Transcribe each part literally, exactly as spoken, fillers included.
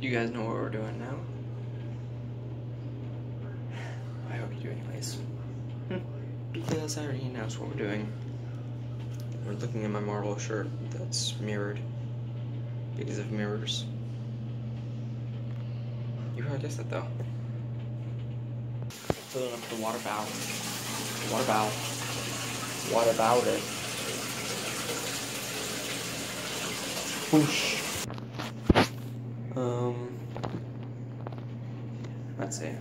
You guys know what we're doing now? I hope you do anyways. Because I already announced what we're doing. We're looking at my Marvel shirt that's mirrored because of mirrors. You probably guessed that though. Filling up the water bowl. Water bowl. What about it? Whoosh. Um, let's see.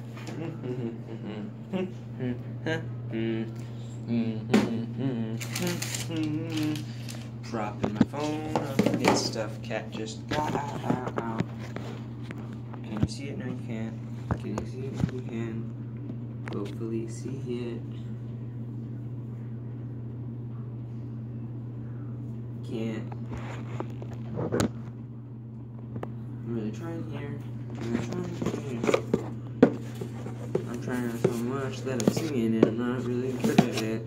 Dropping my phone on this stuff cat just got out. Can you see it? No, you can't. Can you see it? You can. Hopefully see it. Can't. I'm really trying here. I'm really trying here. I'm trying so much that I'm singing and I'm not really good at it.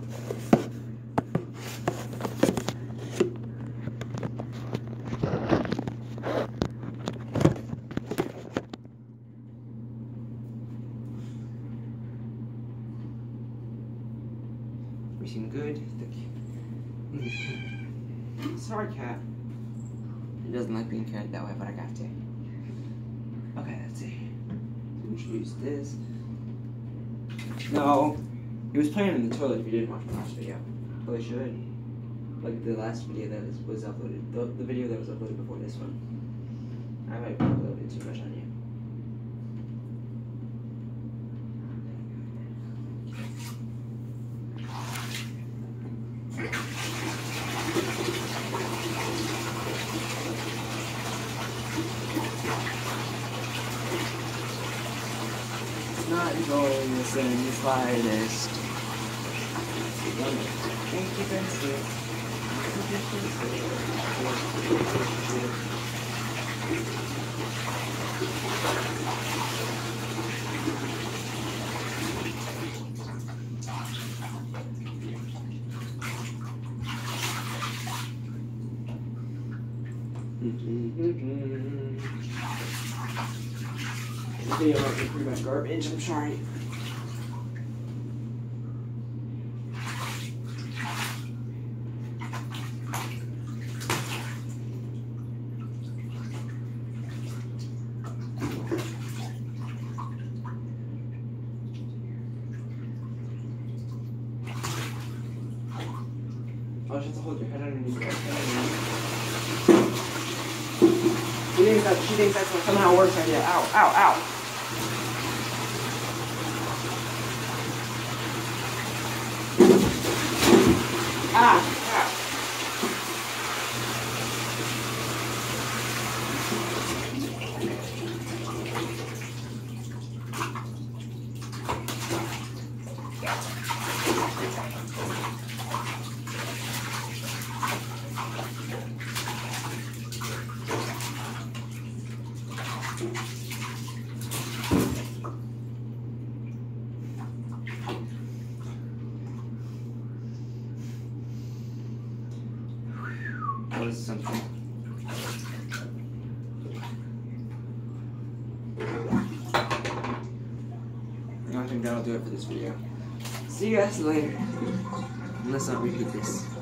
We seem good. Sorry, cat. It doesn't like being carried that way, but I got to. Okay, let's see. Introduce this. No, he was playing in the toilet. If you didn't watch my last video, well, you should. Like the last video that was uploaded, the, the video that was uploaded before this one. I might be uploading too much on you. Not enjoying this in the slightest. Thank you, Vincent. The video might be pretty much garbage, I'm sorry. Oh, just have to hold your head underneath your head. She thinks that she thinks that's what somehow works right here. Ow, ow, ow. Ah, ah. That was something. I think that'll do it for this video. See you guys later. Let's not repeat this.